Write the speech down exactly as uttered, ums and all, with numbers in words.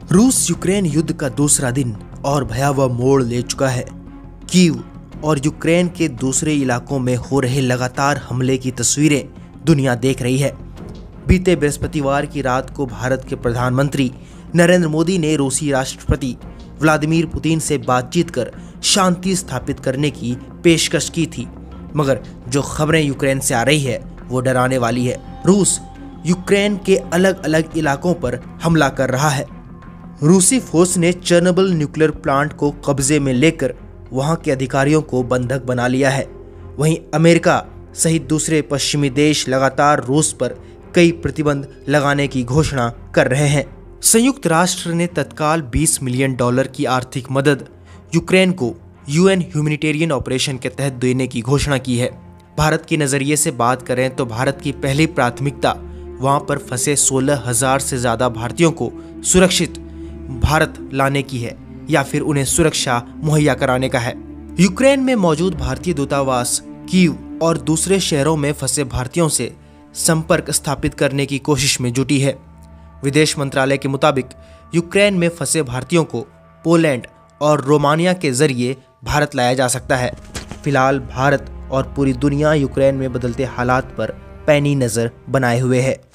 रूस यूक्रेन युद्ध का दूसरा दिन और भयावह मोड़ ले चुका है। कीव और यूक्रेन के दूसरे इलाकों में हो रहे लगातार हमले की तस्वीरें दुनिया देख रही है। बीते बृहस्पतिवार की रात को भारत के प्रधानमंत्री नरेंद्र मोदी ने रूसी राष्ट्रपति व्लादिमीर पुतिन से बातचीत कर शांति स्थापित करने की पेशकश की थी, मगर जो खबरें यूक्रेन से आ रही है वो डराने वाली है। रूस यूक्रेन के अलग अलग इलाकों पर हमला कर रहा है। रूसी फोर्स ने चर्नोबिल न्यूक्लियर प्लांट को कब्जे में लेकर वहां के अधिकारियों को बंधक बना लिया है। वहीं अमेरिका सहित दूसरे पश्चिमी देश लगातार रूस पर कई प्रतिबंध लगाने की घोषणा कर रहे हैं। संयुक्त राष्ट्र ने तत्काल बीस मिलियन डॉलर की आर्थिक मदद यूक्रेन को यूएन ह्यूमैनिटेरियन ऑपरेशन के तहत देने की घोषणा की है। भारत के नजरिए से बात करें तो भारत की पहली प्राथमिकता वहां पर फंसे सोलह हजार से ज्यादा भारतीयों को सुरक्षित भारत लाने की है या फिर उन्हें सुरक्षा मुहैया कराने का है। यूक्रेन में मौजूद भारतीय दूतावास कीव और दूसरे शहरों में फंसे भारतीयों से संपर्क स्थापित करने की कोशिश में जुटी है। विदेश मंत्रालय के मुताबिक यूक्रेन में फंसे भारतीयों को पोलैंड और रोमानिया के जरिए भारत लाया जा सकता है। फिलहाल भारत और पूरी दुनिया यूक्रेन में बदलते हालात पर पैनी नजर बनाए हुए है।